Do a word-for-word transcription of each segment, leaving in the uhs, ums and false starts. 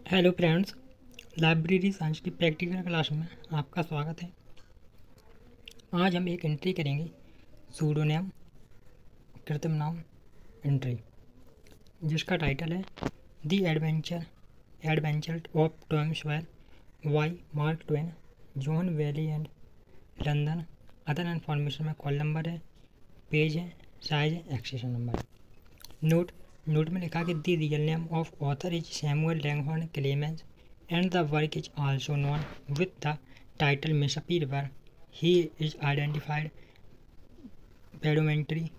Hello friends, library science की practical class में आपका स्वागत है। आज हम एक एंट्री करेंगे सूडोनेम कृत्रिम नाम एंट्री, जिसका टाइटल है the adventure adventure of Tom Sawyer by Mark Twain, John Wiley and London. Other information में कॉल नंबर है, पेज है, साइज है, एक्सेशन नंबर। नोट नोट में लिखा कि the real name of author is Samuel Langhorne Clemens and the work is also known with the title Mississippi river. He is identified predominantly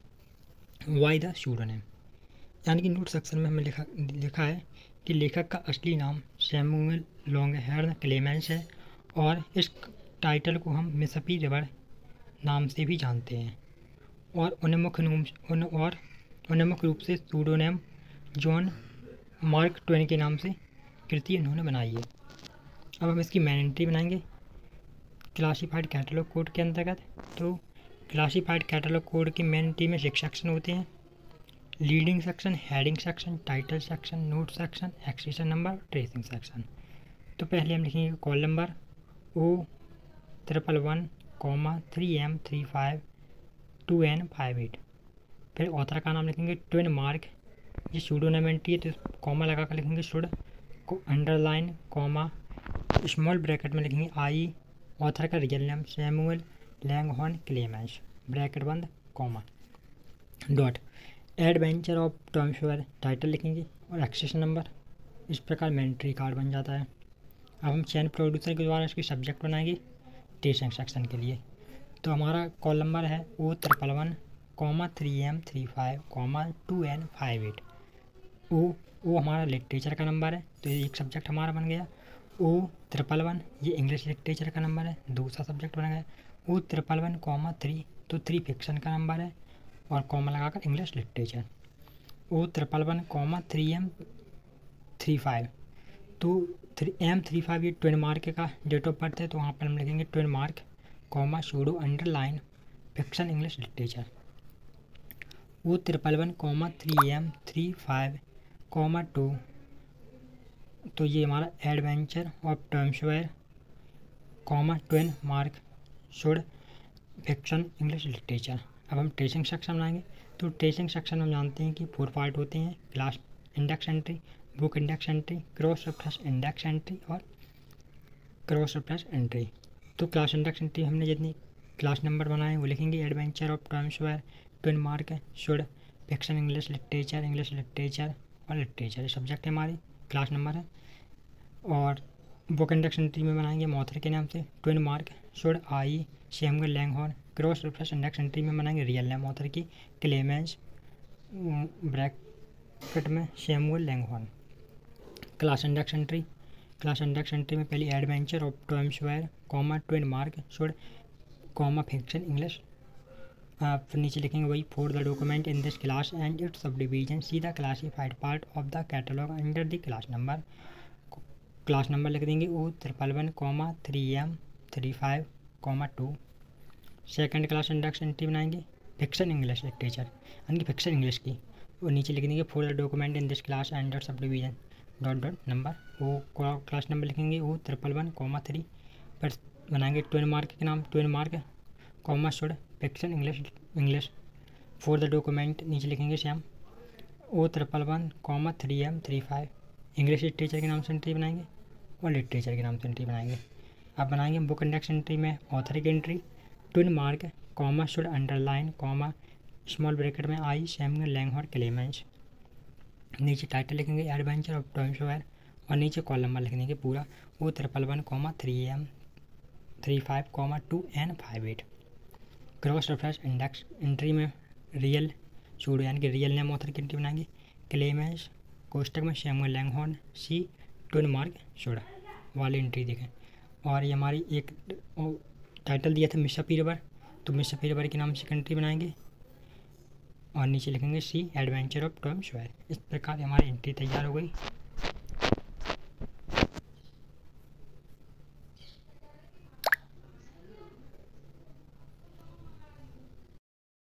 by the pseudonym. यानी कि note section में हमें लिखा लिखा है कि लेखक का असली नाम सैमुअल लॉन्गहॉर्न क्लेमेंस है और इस टाइटल को हम मिसपी रिवर नाम से भी जानते हैं, और उन्हें मुख्य रूप उन और उन्हें मुख्य रूप से सूडोनेम जॉन मार्क ट्वेन के नाम से कृति इन्होंने बनाई है। अब हम इसकी मेन एंट्री बनाएंगे क्लासिफाइड कैटलॉग कोड के अंतर्गत। तो क्लासिफाइड कैटलॉग कोड की मेन एंट्री में सिक्स सेक्शन होते हैं: leading section, heading section, title section, note section, accession number, tracing section. तो पहले हम लिखेंगे call number O triple one comma three M three five two N five eight. फिर author का नाम लिखेंगे ट्विन मार्क, ये सूडोनेम एंट्री है तो कॉमा लगा कर लिखेंगे शुड को अंडरलाइन कॉमा स्मॉल ब्रैकेट में लिखेंगे आई। ऑथर का real name Samuel Langhorne Clemens bracket बंद comma dot adventure of Tom Sawyer title लिखेंगे और एक्सेशन नंबर। इस प्रकार में एंट्री कार्ड बन जाता है। अब हम चैन प्रोड्यूसर के द्वारा इसकी सब्जेक्ट बनाएंगे टेस्टिंग सेक्शन के लिए। तो हमारा कॉल नंबर है O triple one comma three M three five comma two N five eight. O O हमारा लिटरेचर का नंबर है, तो ये एक सब्जेक्ट हमारा बन गया। ओ ट्रिपल वन ये इंग्लिश लिटरेचर का नंबर है, दूसरा सब्जेक्ट बन गया। O triple one comma three तो थ्री फिक्शन का नंबर है और कॉमा लगाकर English literature. O triple one comma three M three five तो थ्री एम थ्री फाइव ये ट्विन मार्क का डेट ऑफ बर्थ है, तो वहाँ पर हम लिखेंगे Twain Mark comma pseudo underline fiction English literature. वो triple one comma three M three five comma two तो ये हमारा adventure of Tom Sawyer comma Twain Mark pseud fiction English literature. अब हम ट्रेसिंग सेक्शन बनाएंगे। तो ट्रेसिंग सेक्शन हम जानते हैं कि फोर पार्ट होते हैं: class index entry, book index entry, cross reference index entry और क्रॉस रेफरेंस एंट्री। तो क्लास इंडेक्स एंट्री हमने जितनी क्लास नंबर बनाए वो लिखेंगे adventure of Tom Sawyer Twain Mark pseud fiction English literature English literature और लिटरेचर, ये subject है हमारी क्लास नंबर है। और बुक इंडेक्स एंट्री में बनाएंगे ऑथर के नाम से Twain Mark pseud I Samuel Langhorne. Cross reference index entry में बनाएंगे रियल नेम ऑथर की क्लेमेंस ब्रैकेट में Samuel Langhorne. Class index entry class index entry में पहली adventure of Tom Sawyer comma Twain Mark pseud comma fiction English. आप नीचे लिखेंगे वही for the document in this class and its subdivision see the classified part of the catalogue under the class number. Class number लिख देंगे O triple one comma three M three five comma two. Second class index entry बनाएंगे fiction English literature यानी कि fiction English की, और नीचे लिख देंगे for the document in this class and subdivision dot dot number. वो class number लिखेंगे O triple one comma three. पर बनाएंगे ट्विन मार्क के नाम Twain Mark comma pseud fiction English English for the document नीचे लिखेंगे श्याम ओ triple one comma three M three five English literature के नाम से एंट्री बनाएंगे और लिटरेचर के नाम से एंट्री बनाएंगे। अब बनाएंगे बुक इंडेक्स एंट्री में ऑथर की entry Twain Mark comma pseud underline comma small bracket में आई सैमुअल लैंगहॉर्न क्लेमेंस। नीचे टाइटल लिखेंगे एडवेंचर ऑफ टॉम सॉयर और नीचे कॉल नंबर लिख देंगे पूरा O triple one comma three M three five comma two N five eight. Cross reference index entry में real pseudo यानी कि रियल नेम ऑथर की एंट्री बनाएंगे क्लेमेंस कोष्टक में Samuel Langhorne see Twain Mark pseud वाली एंट्री देखें। और ये हमारी एक टाइटल दिया था मिसपी रिवर, तो मिसपी रिवर के नाम से एंट्री बनाएंगे और नीचे लिखेंगे see adventure of Tom Sawyer. इस प्रकार हमारी एंट्री तैयार हो गई।